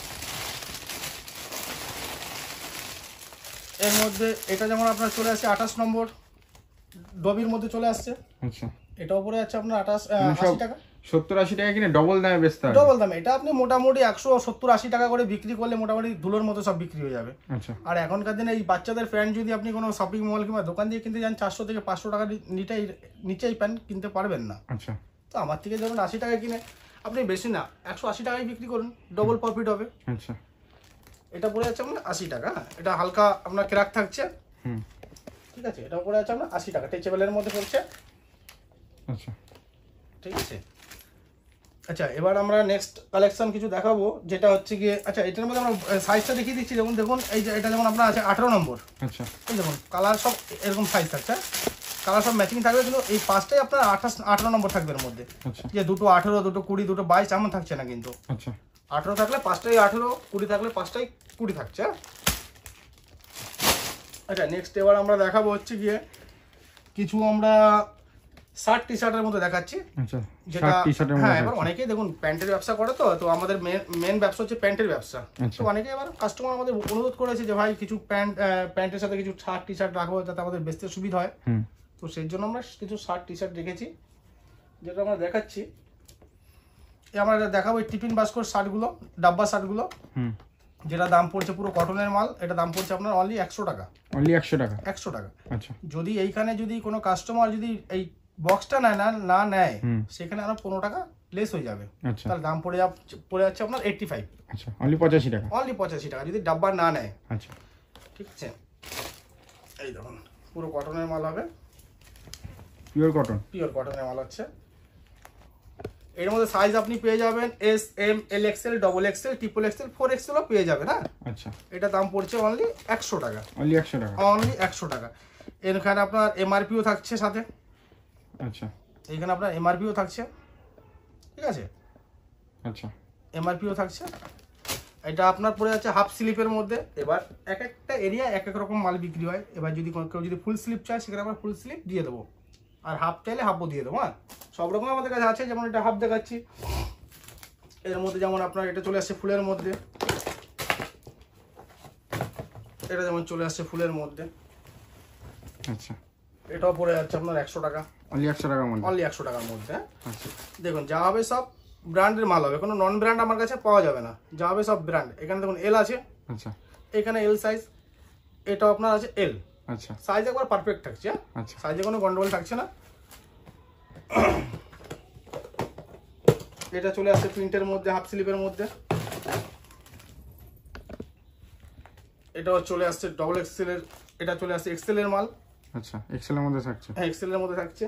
Speaker 1: এর মধ্যে এটা যেমন আপনার চলে আসছে আঠাশ নম্বর, ডবির মধ্যে চলে আসছে।
Speaker 2: আচ্ছা,
Speaker 1: এটাও পড়ে যাচ্ছে আপনার আঠাশ আশি টাকা।
Speaker 2: সত্তর আশি টাকা কিনে ডবল দামে বেচতে হবে।
Speaker 1: ডবল দামে। এটা আপনি মোটামুটি একশো সত্তর আশি টাকা করে বিক্রি করলে মোটামুটি ধুলোর মতো সব বিক্রি হয়ে যাবে।
Speaker 2: আচ্ছা,
Speaker 1: আর এখনকার দিনে এই বাচ্চাদের প্যান্ট যদি আপনি কোনো শপিং মল কিংবা দোকান দিয়ে কিনতে যান, চারশো থেকে পাঁচশো টাকা নিচেই নিচেই প্যান্ট কিনতে পারবেন না।
Speaker 2: আচ্ছা,
Speaker 1: তো আমার থেকে ধরুন আশি টাকা কিনে আপনি বেশি না একশো আশি টাকায় বিক্রি করুন, ডবল প্রফিট হবে।
Speaker 2: আচ্ছা,
Speaker 1: এটা পড়ে যাচ্ছে আপনার আশি টাকা। এটা হালকা আপনার ক্র্যাক থাকছে।
Speaker 2: হুম,
Speaker 1: ঠিক আছে, এটা পড়ে যাচ্ছে আপনার আশি টাকা। টেচেবেলের মধ্যে পড়ছে।
Speaker 2: আচ্ছা,
Speaker 1: ঠিক আছে। আচ্ছা, এবার আমরা নেক্সট কালেকশন কিছু দেখাবো, যেটা হচ্ছে গিয়ে, আচ্ছা এটার মধ্যে আমরা সাইজটা দেখিয়ে দিচ্ছি। যেমন দেখুন, এই যে এটা যেমন আপনার আছে আঠারো নম্বর।
Speaker 2: আচ্ছা,
Speaker 1: দেখুন কালার সব এরকম সাইজ থাকছে, কালার সব ম্যাচিং থাকবে, কিন্তু এই পাঁচটাই আপনার আঠাশ আঠারো নম্বর থাকবে এর মধ্যে।
Speaker 2: আচ্ছা,
Speaker 1: যে দুটো আঠেরো, দুটো কুড়ি, দুটো বাইশ এমন থাকছে না কিন্তু।
Speaker 2: আচ্ছা,
Speaker 1: আঠেরো থাকলে পাঁচটাই আঠেরো, কুড়ি থাকলে পাঁচটাই কুড়ি থাকছে। আচ্ছা, নেক্সট এবার আমরা দেখাবো হচ্ছে গিয়ে কিছু আমরা শার্ট টি শার্টের মধ্যে দেখাচ্ছি।
Speaker 2: আচ্ছা,
Speaker 1: যেটা
Speaker 2: টি শার্টের
Speaker 1: হ্যাঁ,
Speaker 2: মধ্যে
Speaker 1: এবার অনেকেই দেখুন প্যান্টের ব্যবসা করে, তো তো আমাদের মেন ব্যবসা হচ্ছে প্যান্টের ব্যবসা।
Speaker 2: আচ্ছা,
Speaker 1: তো অনেকে এবার কাস্টমার আমাদের অনুরোধ করেছে যে ভাই কিছু প্যান্ট প্যান্টের সাথে কিছু শার্ট টি শার্ট রাখবো, যাতে আমাদের বেচতে সুবিধা হয়।
Speaker 2: হুম,
Speaker 1: তো সেই জন্য আমরা কিছু শার্ট টি শার্ট রেখেছি, যেটা আমরা দেখাচ্ছি। আমরা দেখাবো এই টিফিন বাস্কর শার্টগুলো, ডাব্বা শার্টগুলো,
Speaker 2: হুম,
Speaker 1: যেটা দাম পড়ছে পুরো কটনের মাল। এটা দাম পড়ছে আপনার অনলি একশো টাকা।
Speaker 2: অনলি একশো টাকা।
Speaker 1: একশো টাকা।
Speaker 2: আচ্ছা,
Speaker 1: যদি এইখানে যদি কোনো কাস্টমার যদি এই বক্সটা নেয় না না নেয়, সেখানে আরো পনেরো টাকা লেস হয়ে যাবে।
Speaker 2: আচ্ছা,
Speaker 1: তাহলে দাম পড়ে যাচ্ছে পড়ে যাচ্ছে আপনার এইটটি ফাইভ।
Speaker 2: আচ্ছা, অনলি পঁচাশি টাকা।
Speaker 1: অনলি পঁচাশি টাকা যদি ডাব্বা না নেয়।
Speaker 2: আচ্ছা,
Speaker 1: ঠিক আছে। এই দেখুন পুরো কটনের মাল হবে,
Speaker 2: পিওর কটন।
Speaker 1: পিওর কটনের মাল হচ্ছে। এর মধ্যে সাইজ আপনি পেয়ে যাবেন S, M, L XL, double XL, triple XL, four এক্সেলও পেয়ে যাবেন। হ্যাঁ,
Speaker 2: আচ্ছা,
Speaker 1: এটা দাম পড়ছে অনলি একশো টাকা।
Speaker 2: অনলি একশো টাকা।
Speaker 1: অনলি একশো টাকা। এখানে আপনার এমআরপিও থাকছে সাথে।
Speaker 2: আচ্ছা,
Speaker 1: এইখানে আপনার এমআরপিও থাকছে। ঠিক আছে,
Speaker 2: আচ্ছা,
Speaker 1: এমআরপিও থাকছে। এটা আপনার পড়ে আছে হাফ স্লিপের মধ্যে। এবার এক একটা এরিয়া এক এক রকম মাল বিক্রি হয়। এবার যদি কেউ যদি ফুল স্লিপ চায় সেখানে আমরা ফুল স্লিপ দিয়ে দেবো, আর হাফ চাইলে হাফও দিয়ে দেবো। হ্যাঁ, সব রকম আমাদের কাছে আছে। যেমন এটা হাফ দেখাচ্ছি, এর মধ্যে যেমন আপনার এটা চলে আসছে ফুলের মধ্যে, এটা যেমন চলে আসছে ফুলের মধ্যে।
Speaker 2: আচ্ছা,
Speaker 1: এটাও পড়ে যাচ্ছে আপনার একশো টাকা,
Speaker 2: অনলি একশো টাকার মধ্যে,
Speaker 1: অনলি একশো টাকার মধ্যে।
Speaker 2: আচ্ছা,
Speaker 1: দেখুন যা হবে সব ব্র্যান্ডের মাল হবে, কোনো নন ব্র্যান্ড আমার কাছে পাওয়া যাবে না, যা হবে সব ব্র্যান্ড। এখানে দেখুন এল আছে,
Speaker 2: আচ্ছা,
Speaker 1: এখানে এল সাইজ, এটাও আপনার আছে এল,
Speaker 2: আচ্ছা,
Speaker 1: সাইজ একবার পারফেক্ট থাকছে।
Speaker 2: আচ্ছা,
Speaker 1: সাইজে কোনো গন্ডগোল থাকছে না। এটা চলে আসছে প্রিন্টের মধ্যে, হাফ স্লিপের মধ্যে। এটাও চলে আসছে ডবল এক্সেল এর, এটা চলে আসছে এক্সেল এর মাল।
Speaker 2: আচ্ছা, এক্সেল এর মধ্যে থাকছে,
Speaker 1: হ্যাঁ এক্সেল এর মধ্যে থাকছে।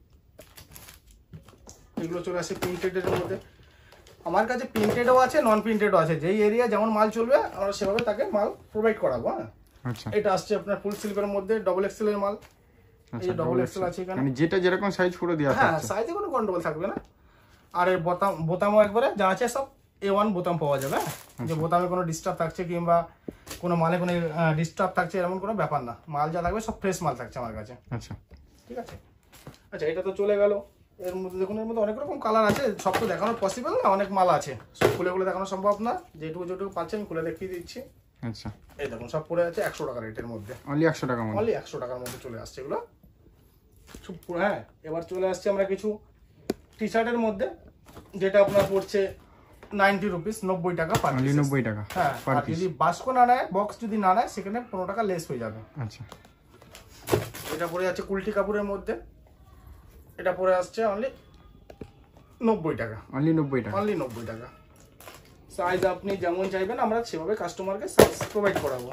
Speaker 1: এগুলো চলে আসছে প্রিন্টেড এর মধ্যে। আমার কাছে প্রিন্টেডও আছে, নন প্রিন্টেডও আছে, যেই এরিয়া যেমন মাল চলবে আমরা সেভাবে তাকে মাল প্রোভাইড করাবো। হ্যাঁ,
Speaker 2: আচ্ছা,
Speaker 1: এটা আসছে আপনার ফুল স্লিপের মধ্যে, ডবল এক্সেল এর মাল। এই যে ডবল এক্সেল আছে এখানে,
Speaker 2: মানে যেটা যেরকম সাইজ পুরো দেওয়া
Speaker 1: হ্যাঁ
Speaker 2: থাকছে,
Speaker 1: সাইজে কোনো গন্ডগোল থাকবে না। আর এর বোতাম, বোতামও একবারে যা আছে সব এ ওয়ান বোতাম পাওয়া যাবে। যে বোতামে কোনো ডিস্টার্ব থাকছে কিংবা কোনো মালে কোনো ডিস্টার্ব থাকছে এরকম কোনো ব্যাপার না, মাল যা থাকবে সব ফ্রেশ মাল থাকছে আমার কাছে।
Speaker 2: আচ্ছা,
Speaker 1: ঠিক আছে। আচ্ছা, এটা তো চলে গেল। এর মধ্যে দেখুন, এর মধ্যে অনেক রকম কালার আছে, সব তো দেখানো পসিবল না, অনেক মাল আছে, সব খুলে খুলে দেখানো সম্ভব না। যেটুকু যেটুকু পাচ্ছি আমি খুলে দেখিয়ে দিচ্ছি।
Speaker 2: আচ্ছা,
Speaker 1: এই দেখুন সব পড়ে আছে একশো টাকা রেটের মধ্যে,
Speaker 2: অনলি একশো টাকার মধ্যে,
Speaker 1: অনলি একশো টাকার মধ্যে চলে আসছে এগুলো। হ্যাঁ, এবার চলে আসছে আমরা কিছু টি শার্টের মধ্যে, যেটা আপনার পড়ছে নাইনটি রুপিস, নব্বই টাকা পার পিস,
Speaker 2: নব্বই টাকা।
Speaker 1: হ্যাঁ, আর যদি বাস্কো না নেয়, বক্স যদি না নেয়, সেখানে পনেরো টাকা লেস হয়ে যাবে।
Speaker 2: আচ্ছা,
Speaker 1: এটা পড়ে যাচ্ছে কুলটি কাপড়ের মধ্যে, এটা পড়ে আসছে অনলি নব্বই টাকা,
Speaker 2: অনলি নব্বই টাকা,
Speaker 1: অনলি নব্বই টাকা। সাইজ আপনি যেমন চাইবেন আমরা সেভাবে কাস্টমারকে সাইজ প্রোভাইড করাবো।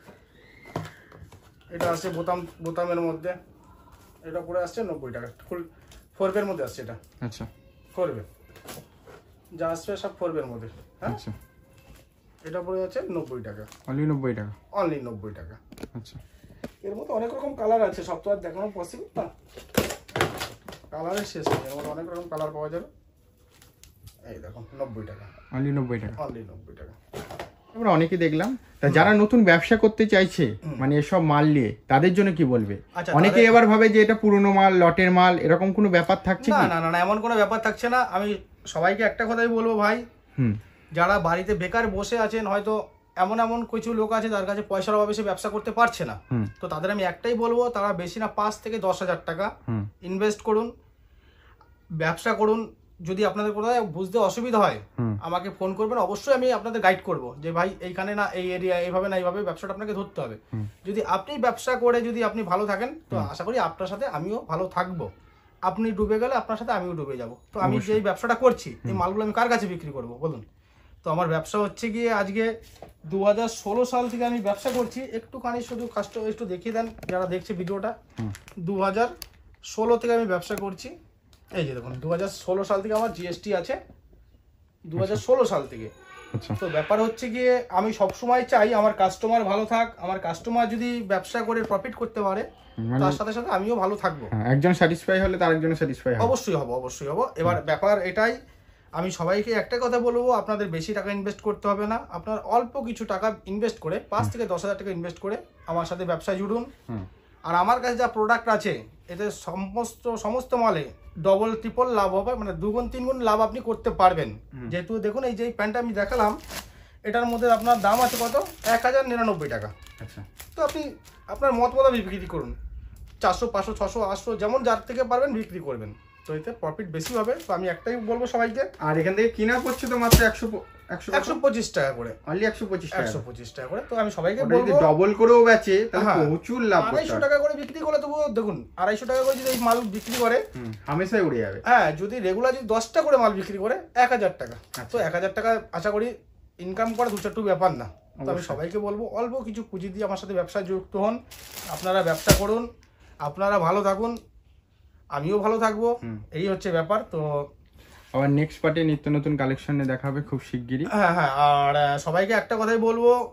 Speaker 1: এটা আছে বোতাম, বোতামের মধ্যে, এটা পড়ে আসছে নব্বই টাকা, ফুল ফোরবের মধ্যে আসছে এটা।
Speaker 2: আচ্ছা,
Speaker 1: ফোরবে যা আসবে সব ফোরবের মধ্যে। হ্যাঁ,
Speaker 2: আচ্ছা,
Speaker 1: এটা পড়ে যাচ্ছে নব্বই টাকা,
Speaker 2: অনলি নব্বই টাকা,
Speaker 1: অনলি নব্বই টাকা।
Speaker 2: আচ্ছা,
Speaker 1: এর মধ্যে অনেক রকম কালার আছে, সব তো আর দেখানো পসিবল না, কালারের শেষ নেই, এর মধ্যে অনেক রকম কালার পাওয়া যাবে। এই দেখুন নব্বই টাকা,
Speaker 2: অনলি নব্বই টাকা,
Speaker 1: অনলি নব্বই টাকা।
Speaker 2: আমরা অনেকে দেখলাম, তা যারা নতুন ব্যবসা করতে চাইছে মানে এসব মাল নিয়ে, তাদের জন্য কি বলবে?
Speaker 1: আচ্ছা,
Speaker 2: অনেকে এবার ভাবে যে এটা পুরনো মাল, লটের মাল, এরকম কোনো ব্যাপার থাকছে
Speaker 1: না
Speaker 2: কি?
Speaker 1: না না, এমন কোনো ব্যাপার থাকছে না। আমি সবাইকে একটা কথাই বলবো ভাই,
Speaker 2: হুম,
Speaker 1: যারা বাড়িতে বেকার বসে আছেন, হয়তো এমন এমন কিছু লোক আছে যার কাছে পয়সার অভাবে সে ব্যবসা করতে পারছে না, তো তাদের আমি একটাই বলবো, তারা বেশি না পাঁচ থেকে দশ হাজার টাকা ইনভেস্ট করুন, ব্যবসা করুন। যদি আপনাদের কোথায় বুঝতে অসুবিধা হয় আমাকে ফোন করবেন, অবশ্যই আমি আপনাদের গাইড করব যে ভাই এইখানে না, এই এরিয়া এইভাবে না, এইভাবে ব্যবসাটা আপনাকে ধরতে হবে। যদি আপনি ব্যবসা করে যদি আপনি ভালো থাকেন, তো আশা করি আপনার সাথে আমিও ভালো থাকবো। আপনি ডুবে গেলে আপনার সাথে আমিও ডুবে যাব। তো আমি যে ব্যবসাটা করছি, এই মালগুলো আমি কার কাছে বিক্রি করব বলুন? তো আমার ব্যবসা হচ্ছে গিয়ে আজকে দু হাজার ষোলো সাল থেকে আমি ব্যবসা করছি। একটুখানি শুধু কাস্টমার একটু দেখিয়ে দেন যারা দেখছে ভিডিওটা। দু হাজার ষোলো থেকে আমি ব্যবসা করছি। এই যে দেখুন, দু হাজার ষোলো সাল থেকে আমার জিএসটি আছে, দু হাজার ষোলো সাল থেকে। তো ব্যাপার হচ্ছে গিয়ে আমি সবসময় চাই আমার কাস্টমার ভালো থাক, আমার কাস্টমার যদি ব্যবসা করে প্রফিট করতে পারে, তার সাথে সাথে আমিও ভালো থাকবো।
Speaker 2: একজন স্যাটিসফাই হলে তার একজন স্যাটিসফাই হবে,
Speaker 1: অবশ্যই হবো, অবশ্যই হবো। এবার ব্যাপার এটাই, আমি সবাইকে একটা কথা বলবো, আপনাদের বেশি টাকা ইনভেস্ট করতে হবে না, আপনার অল্প কিছু টাকা ইনভেস্ট করে, পাঁচ থেকে দশ হাজার টাকা ইনভেস্ট করে আমার সাথে ব্যবসায় জুড়ুন। আর আমার কাছে যা প্রোডাক্ট আছে, এতে সমস্ত সমস্ত মালে ডবল ট্রিপল লাভ হবে, মানে দুগুণ তিনগুণ লাভ আপনি করতে পারবেন। যেহেতু দেখুন এই যে প্যান্টটা আমি দেখালাম, এটার মধ্যে আপনার দাম আছে কত, এক হাজার নিরানব্বই টাকা।
Speaker 2: আচ্ছা,
Speaker 1: তো আপনি আপনার মত মতো বিক্রি করুন, চারশো পাঁচশো ছশো আটশো যেমন যার থেকে পারবেন বিক্রি করবেন, তো এতে প্রফিট বেশি হবে। তো আমি একটাই বলবো সবাইকে।
Speaker 2: আর এখান থেকে কিনা পড়ছে তো মাত্র একশো
Speaker 1: একশো পঁচিশ টাকা করে,
Speaker 2: অনলি একশো পঁচিশ টাকা,
Speaker 1: একশো পঁচিশ টাকা করে। তো আমি সবাইকে
Speaker 2: যদি
Speaker 1: বলবো
Speaker 2: ডবল করেও বেচে তাহলে প্রচুর লাভ।
Speaker 1: আড়াইশো টাকা করে বিক্রি করলে তবু দেখুন, আড়াইশো টাকা করে যদি এই মাল বিক্রি করে
Speaker 2: হামেশাই উড়ে যাবে।
Speaker 1: হ্যাঁ, যদি রেগুলার যদি দশটা করে মাল বিক্রি করে এক হাজার টাকা, তো এক হাজার টাকা আশা করি ইনকাম করা দু চারটু ব্যাপার না। তো আমি সবাইকে বলবো অল্প কিছু পুঁজি দিয়ে আমার সাথে ব্যবসায় যুক্ত হন, আপনারা ব্যবসা করুন, আপনারা ভালো থাকুন, আমিও ভালো থাকবো, এই হচ্ছে ব্যাপার। তো
Speaker 2: আবার নেক্সট পার্টে নিত্য নতুন কালেকশনে দেখা হবে খুব শিগগিরই।
Speaker 1: হ্যাঁ হ্যাঁ, আর সবাইকে একটা কথাই বলবো,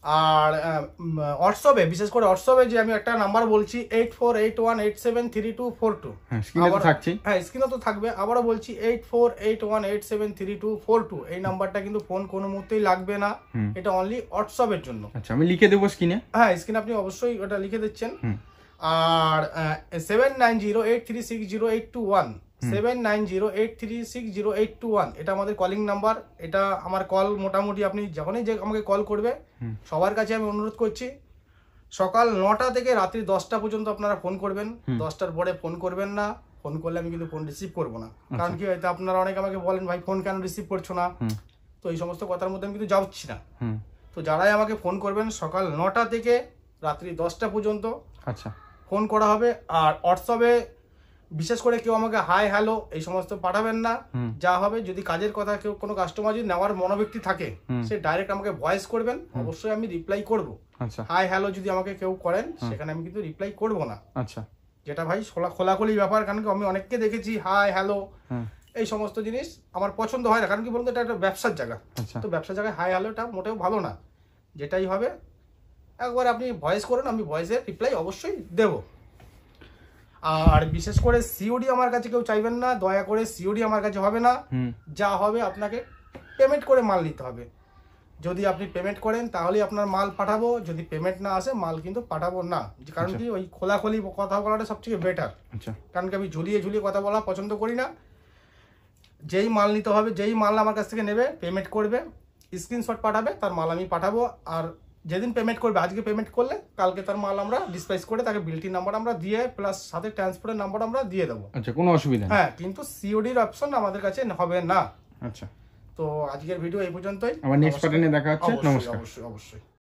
Speaker 1: আর হোয়াটসঅ্যাপে, বিশেষ করে হোয়াটসঅ্যাপে যে আমি একটা নাম্বার বলছি eight four eight one eight seven three two four two, হ্যাঁ স্ক্রিনে তো থাকবে, আবারও বলছি eight four eight one eight seven three two four two, এই নাম্বারটা কিন্তু ফোন কোনো মুহূর্তেই লাগবে না, এটা অনলি হোয়াটসঅ্যাপের জন্য।
Speaker 2: আচ্ছা আমি লিখে দেবো স্ক্রিনে,
Speaker 1: হ্যাঁ স্ক্রিনে আপনি অবশ্যই ওটা লিখে দিচ্ছেন। আর seven nine zero eight three six zero eight two one, seven nine zero eight three six zero eight two one, এটা আমাদের কলিং নাম্বার। এটা আমার কল মোটামুটি আপনি যখনই যে আমাকে কল করবে, সবার কাছে আমি অনুরোধ করছি সকাল নটা থেকে রাত্রি দশটা পর্যন্ত আপনারা ফোন করবেন, দশটার পরে ফোন করবেন না, ফোন করলে আমি কিন্তু ফোন রিসিভ করবো না। কারণ কি হয়তো আপনারা অনেকে আমাকে বলেন ভাই ফোন কেন রিসিভ করছো না, তো এই সমস্ত কথার মধ্যে আমি কিন্তু যাচ্ছি না। তো যারাই আমাকে ফোন করবেন সকাল নটা থেকে রাত্রি দশটা পর্যন্ত
Speaker 2: আচ্ছা
Speaker 1: ফোন করা হবে। আর হোয়াটসঅ্যাপে বিশেষ করে কেউ আমাকে হাই হ্যালো এই সমস্ত পাঠাবেন না। যা হবে, যদি কাজের কথা কেউ কোনো কাস্টমার যদি নেওয়ার মনোবৃত্তি থাকে, সে ডাইরেক্ট আমাকে ভয়েস করবেন, অবশ্যই আমি রিপ্লাই করব।
Speaker 2: আচ্ছা
Speaker 1: হাই হ্যালো যদি আমাকে কেউ করেন সেখানে আমি কিন্তু রিপ্লাই করব না।
Speaker 2: আচ্ছা
Speaker 1: যেটা ভাই খোলা খোলাখুলি ব্যাপার, কারণ কি আমি অনেককে দেখেছি হাই হ্যালো এই সমস্ত জিনিস আমার পছন্দ হয় না। কারণ কি বলুন তো, এটা একটা ব্যবসার জায়গা, তো ব্যবসার জায়গায় হাই হ্যালোটা মোটেও ভালো না। যেটাই হবে একবার আপনি ভয়েস করেন, আমি ভয়েসের রিপ্লাই অবশ্যই দেব। আর বিশেষ করে সিওডি আমার কাছে কেউ চাইবেন না, দয়া করে সিওডি আমার কাছে হবে না। যা হবে আপনাকে পেমেন্ট করে মাল নিতে হবে। যদি আপনি পেমেন্ট করেন তাহলে আপনার মাল পাঠাবো, যদি পেমেন্ট না আসে মাল কিন্তু পাঠাবো না। কারণ কি ওই খোলাখুলি কথা বলাটা সবথেকে বেটার। কারণ কি আমি ঝুলিয়ে ঝুলিয়ে কথা বলা পছন্দ করি না। যেই মাল নিতে হবে, যেই মাল আমার কাছ থেকে নেবে, পেমেন্ট করবে, স্ক্রিনশট পাঠাবে, তার মাল আমি পাঠাবো। আর যেদিন পেমেন্ট করবে, আজকে পেমেন্ট করলে কালকে তার মাল আমরা ডিসপ্যাচ করে তাকে বিলটি নাম্বার আমরা দিয়ে প্লাস সাথে ট্রান্সপোর্টের নাম্বার আমরা দিয়ে দেবো।
Speaker 2: আচ্ছা কোনো অসুবিধা নেই।
Speaker 1: হ্যাঁ কিন্তু সিওডির অপশন আমাদের কাছে হবে না।
Speaker 2: আচ্ছা
Speaker 1: তো আজকের ভিডিও এই পর্যন্তই,
Speaker 2: আবার নেক্সট পার্টে দেখা হচ্ছে। নমস্কার।
Speaker 1: অবশ্যই অবশ্যই।